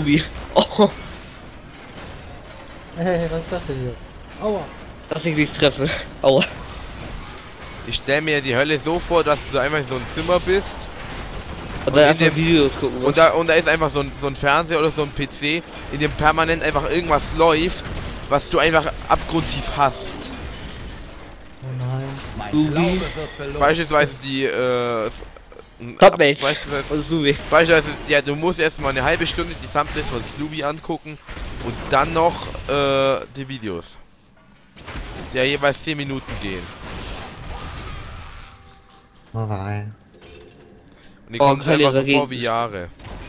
Wie? Oh, Hey, was ist das denn hier? Aua. dass ich nicht treffe. Aua. Ich stelle mir die Hölle so vor, dass du einfach in so ein Zimmer bist. Und dann in einfach dem- Videos gucken muss. Und da ist einfach so ein Fernseher oder so ein PC, in dem permanent einfach irgendwas läuft, was du einfach abgrundtief hast. Oh nein. Mein Subi. Glaube wird belohnt. Beispielsweise die, Topmate. beispielsweise, Und Subi. ja, du musst erstmal eine halbe Stunde die Thumbnails von Snoopy angucken und dann noch, die Videos. Die ja jeweils 10 Minuten gehen. Oh nein. Und die Oh, kommen Hölle einfach so vor dagegen. wie Jahre.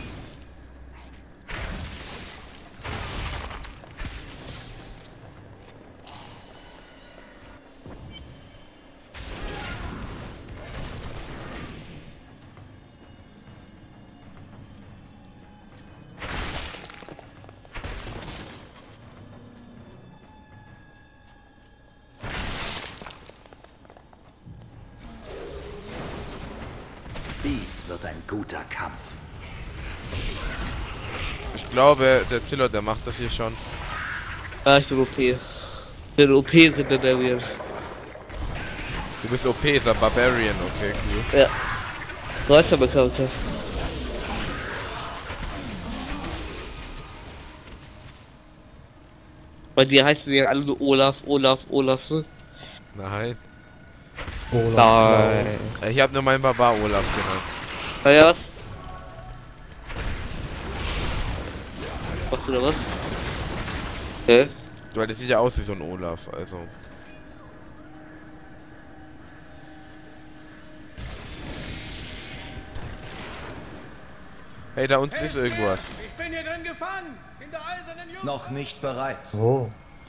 Dies wird ein guter Kampf. Ich glaube, der Ziller, der macht das hier schon. Ja, ich bin OP. Ich bin OP sind Barbarian. Du bist OP, ist ein Barbarian, okay, cool. Ja. So heißt er bekannt. Bei dir heißen die ja alle nur Olaf, Olaf, Olaf. Ne? Nein. Olaf. Ich habe nur meinen Barbar Olaf genannt. Naja, was? Machst du da was? Okay. Weil das sieht ja aus wie so ein Olaf, also. Hey, da unten ist irgendwas. Ich bin hier drin gefangen! In der eisernen Jungfrau! Noch nicht bereit. Oh.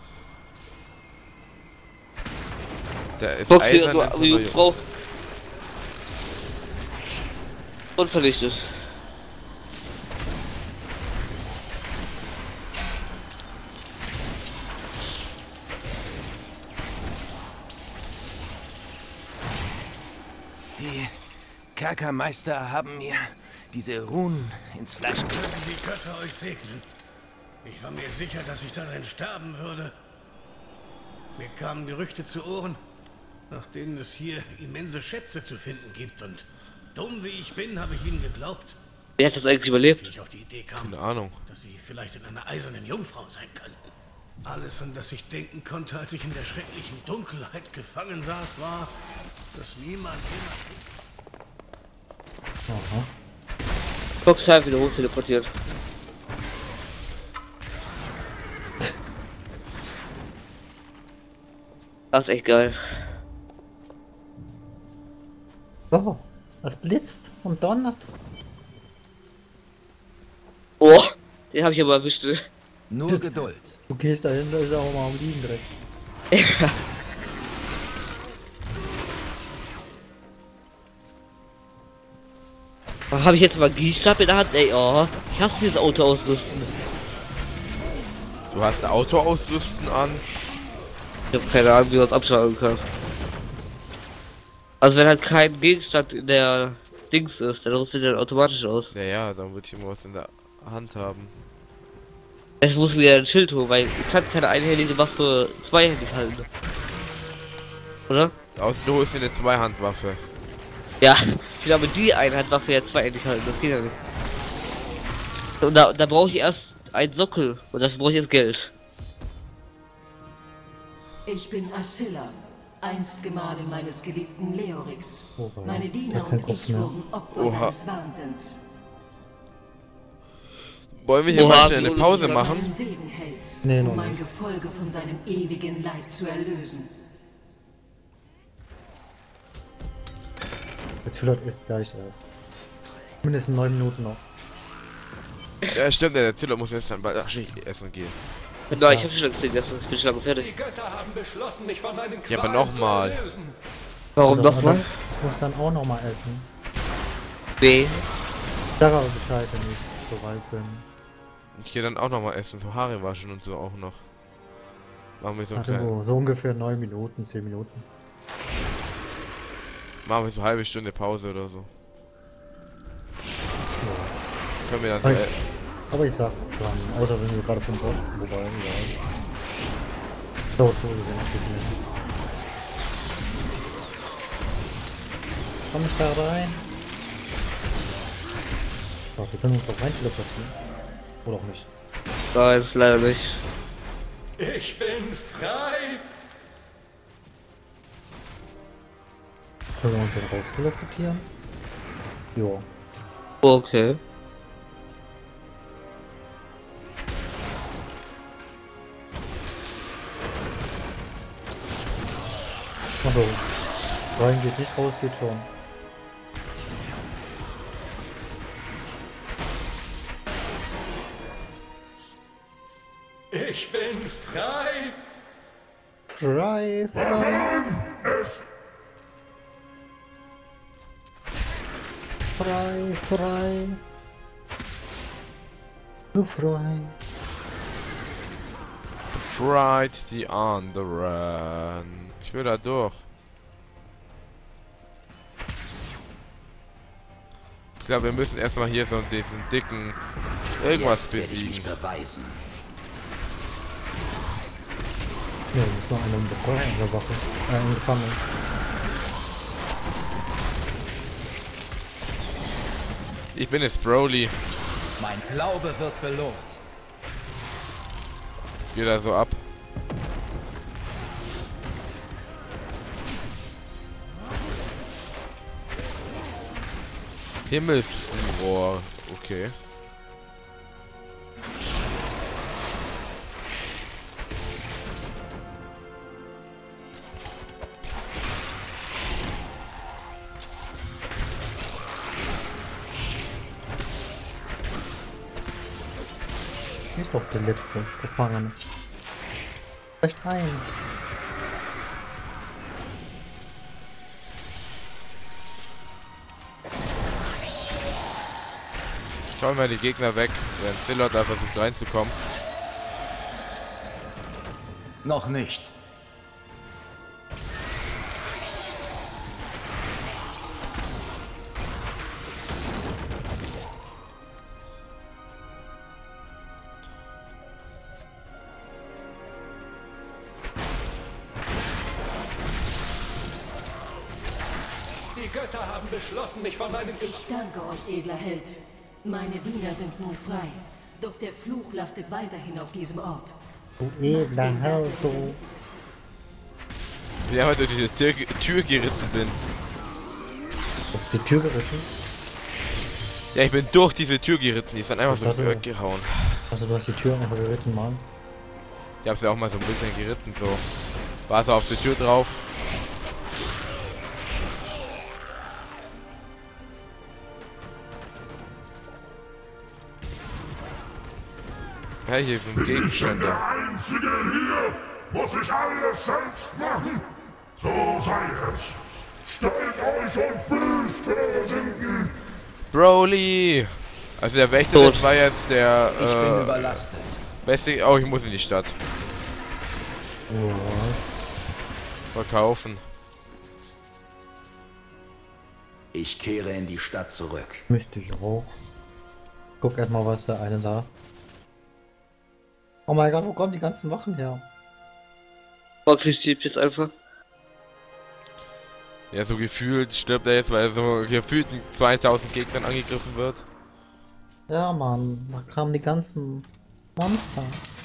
Da ist Guck dir Eisern so in so wie einer die Frau. Und vernichtet. Die Kerkermeister haben mir diese Runen ins Fleisch gelegt. Mögen die Götter euch segnen. Ich war mir sicher, dass ich darin sterben würde. Mir kamen Gerüchte zu Ohren, nach denen es hier immense Schätze zu finden gibt. Und dumm wie ich bin, habe ich ihnen geglaubt. Wer hat das eigentlich überlebt? Dass ich auf die Idee kam, Keine Ahnung. dass sie vielleicht in einer eisernen Jungfrau sein könnten. Alles, an das ich denken konnte, als ich in der schrecklichen Dunkelheit gefangen saß, war, dass niemand Aha. Fox halt wieder hoch teleportiert. Das ist echt geil. Oh. Es blitzt und donnert. Oh, den habe ich aber erwischt. Nur Geduld. Du gehst da hin, da ist er auch mal am Liegen direkt. Habe ich jetzt mal Magiestab in der Hand? Ey, oh. Ich hasse dieses Auto ausrüsten. Du hast ein Auto ausrüsten an. Ich habe keine Ahnung, wie man das abschalten kann. Also wenn halt kein Gegenstand in der Dings ist, dann rüstet er automatisch aus. Naja, dann würde ich immer was in der Hand haben. Es muss wieder ein Schild holen, weil ich kann keine einhändige Waffe zweihändig halten. Oder? Außer du holst dir eine Zweihandwaffe. Ja, ich will aber die Einhandwaffe ja zweihändig halten, das geht ja nicht. Und da brauche ich erst einen Sockel und das brauche ich jetzt Geld. Ich bin Asilla, einst Gemahlin meines geliebten Leorix. Oh, ja. Meine Ja, Diener kein und Kopf ich mehr. wurden Opfer Oha. seines Wahnsinns. Wollen wir hier Oha, mal schnell eine wie Pause Der machen? meinen Segen hält, Nee, noch um mein nicht. Gefolge von seinem ewigen Leid zu erlösen. Der Zülot ist gleich erst. Mindestens 9 Minuten noch. Ja, stimmt, der Ziller muss jetzt dann bald Schicht essen gehen. Na, ich habe schon gegessen, ich bin schon lange fertig. Die Götter haben beschlossen, mich von meinen Ja, aber Qualen nochmal. zu erlösen. Warum Also, nochmal? Ich muss dann auch noch mal essen. Nee. Ich sag aber Bescheid, wenn ich so weit bin. Ich gehe dann auch noch mal essen, so Haare waschen und so auch noch. Machen wir so Warte, klein, so ungefähr 9 Minuten, 10 Minuten. machen wir so eine halbe Stunde Pause oder so. Können wir dann Aber ich sag dran. Außer wenn wir gerade vom Boss vorbei, ja. Dauert so gesehen ein bisschen. Komm ich da rein? Ach, wir können uns doch rein teleportieren. Oder auch nicht. Nein, leider nicht. Ich bin frei. Können wir uns dann raus teleportieren? Jo. Okay. Also, rein geht nicht, raus geht schon. Ich bin frei. Frei, frei. Frei, frei. Nur frei. Fried the anderen. Ich will da durch. Ich glaube, wir müssen erstmal hier so diesen dicken irgendwas Jetzt werde ich mich besiegen. beweisen. Ja, wir müssen noch einen befreien in der Wache. In der Gefangenen. Ich bin jetzt Broly. Mein Glaube wird belohnt. Geht da so ab. Himmelsrohr. Okay. Ist doch der letzte Gefangene. Vielleicht ein. Schauen wir die Gegner weg, während Philot da versucht reinzukommen. Noch nicht. Die Götter haben beschlossen, mich von meinem... Ich danke euch, edler Held. Meine Diener sind nun frei. Doch der Fluch lastet weiterhin auf diesem Ort. Du edler Held, du. Wie ich heute durch diese Tür geritten bin. Hast du die Tür gerissen? Ja, ich bin durch diese Tür geritten, die ist dann einfach Ich so dachte- weggehauen. Also du hast die Tür einfach geritten, Mann. Ich hab's ja auch mal so ein bisschen geritten, so. War so auf der Tür drauf. Ja, hier sind Gegenstände. Einzige hier! Muss ich alles selbst machen? So sei es. Stellt euch und büßt für Sünden! Broly! Also der Wächter, Tot. das war jetzt Ich bin der überlastet. beste. Oh, ich muss in die Stadt. Oh, Verkaufen. Ich kehre in die Stadt zurück. müsste ich auch. Guck erstmal, was der eine da. Oh mein Gott, wo kommen die ganzen Wachen her? Box, ich schieb jetzt einfach. Ja, so gefühlt stirbt er jetzt, weil er so gefühlt mit 2000 Gegnern angegriffen wird. Ja, Mann, da kamen die ganzen Monster.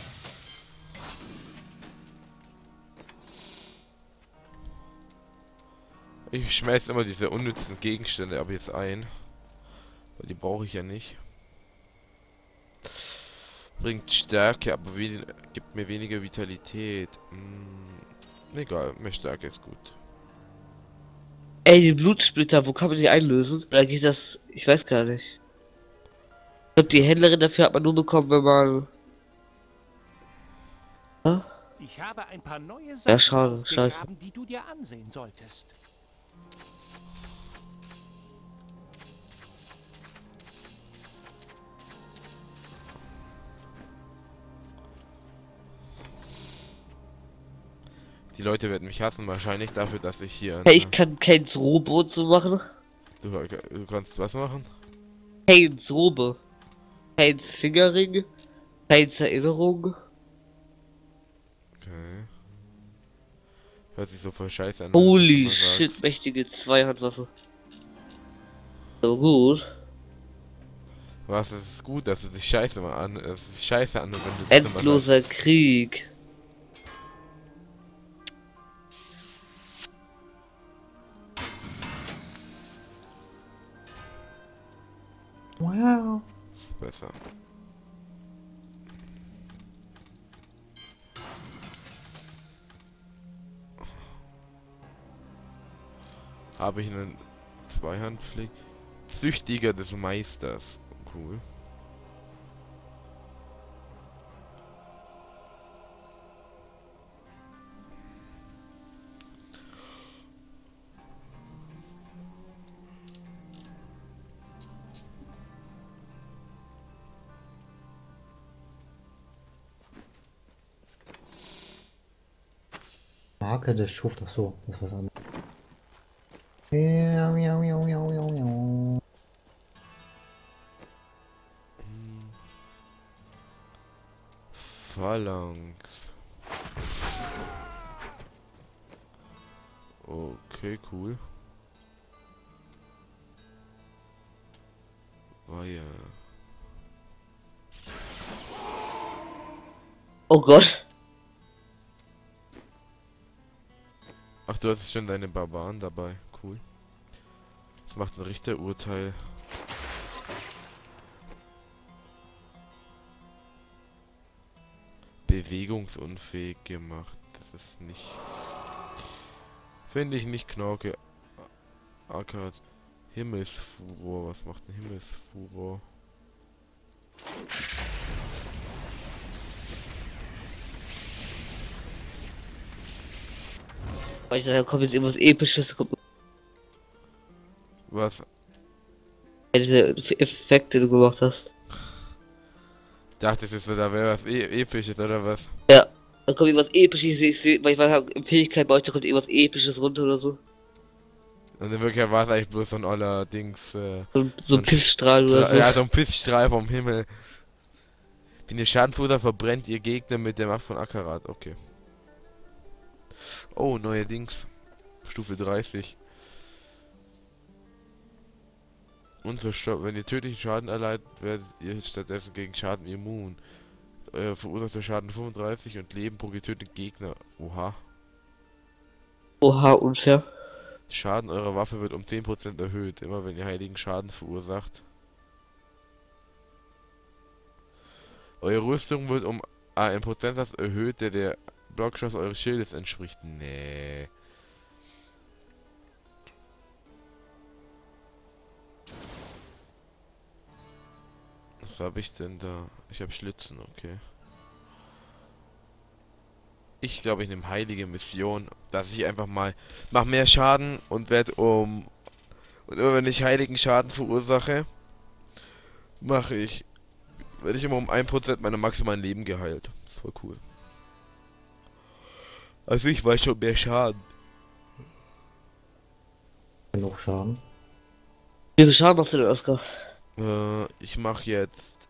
Ich schmeiß immer diese unnützen Gegenstände aber jetzt ein. Weil die brauche ich ja nicht. Bringt Stärke, aber gibt mir weniger Vitalität. Egal, mehr Stärke ist gut. Ey, die Blutsplitter, wo kann man die einlösen? Da geht das, ich weiß gar nicht. Ich glaube, die Händlerin dafür hat man nur bekommen, wenn man... Ja? Ich habe ein paar neue Ja, Sachen schade, ausgegraben, die du dir ansehen solltest. Die Leute werden mich hassen, wahrscheinlich dafür, dass ich hier... Hey, ich kann Kanes Robe und so machen. Du kannst was machen? Kanes Robe. Kanes Fingerring. Keine Erinnerung. Okay. Hört sich so voll scheiße an. Holy wenn du das mal shit, sagst. mächtige Zweihandwaffe. So gut. Was, das ist gut, dass du dich scheiße mal an. Das ist scheiße an, wenn du das immer sagst. Endloser Krieg. Wow. Ist besser. Habe ich einen Zweihandflick? Züchtiger des Meisters. Cool. Marke des Schuft. Ach so, das ist was anderes. Miau, miau, miau, miau, miau, miau. Phalanx. Okay, cool. Oh ja. Oh Gott. Ach, du hast schon deine Barbaren dabei. Cool. Das macht ein Richterurteil. Bewegungsunfähig gemacht. Das ist nicht... Finde ich nicht Knorke. Akkad. Himmelsfuror. Was macht ein Himmelsfuror? Weil da kommt jetzt irgendwas Episches. Was? Ja, diese Effekte, die du gemacht hast. Dachtest du, so, da wäre was Episches oder was? Ja, da kommt irgendwas Episches. Ich sehe, weil ich war in Fähigkeit bei euch, da kommt irgendwas Episches runter oder so. Und in Wirklichkeit war es eigentlich bloß so ein allerdings. So ein Pissstrahl oder so. Ja, so ein Pissstrahl vom Himmel. Wenn ihr Schadenfutter verbrennt ihr Gegner mit der Macht von Akarat. Okay. Oh, neue Dings. Stufe 30. Unzerstört. Wenn ihr tödlichen Schaden erleidet, werdet ihr stattdessen gegen Schaden immun. Euer verursachter Schaden 35 und Leben pro getöteten Gegner. Oha. Oha, unfair. Schaden eurer Waffe wird um 10% erhöht, immer wenn ihr heiligen Schaden verursacht. Eure Rüstung wird um einen Prozentsatz erhöht, der Blockschuss eures Schildes entspricht. Nee. Was habe ich denn da? Ich habe Schlitzen, okay. Ich glaube, ich nehme heilige Mission, dass ich einfach mal mach mehr Schaden und werde und immer wenn ich heiligen Schaden verursache, werde ich immer um 1% meiner maximalen Leben geheilt. Das ist voll cool. Also ich weiß schon mehr Schaden. Genug Schaden. Wie viel Schaden machst du denn, Oskar? Ich mache jetzt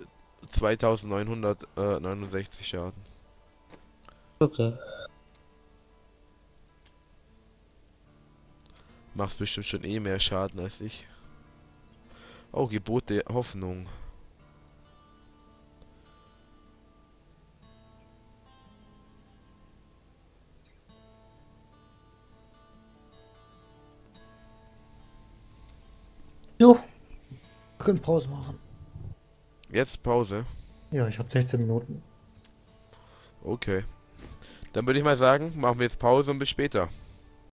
2969 Schaden. Okay. Machst bestimmt schon eh mehr Schaden als ich. Oh, Gebot der Hoffnung. Jo. Wir können Pause machen. Jetzt Pause. Ja, ich habe 16 Minuten. Okay. Dann würde ich mal sagen, machen wir jetzt Pause und bis später.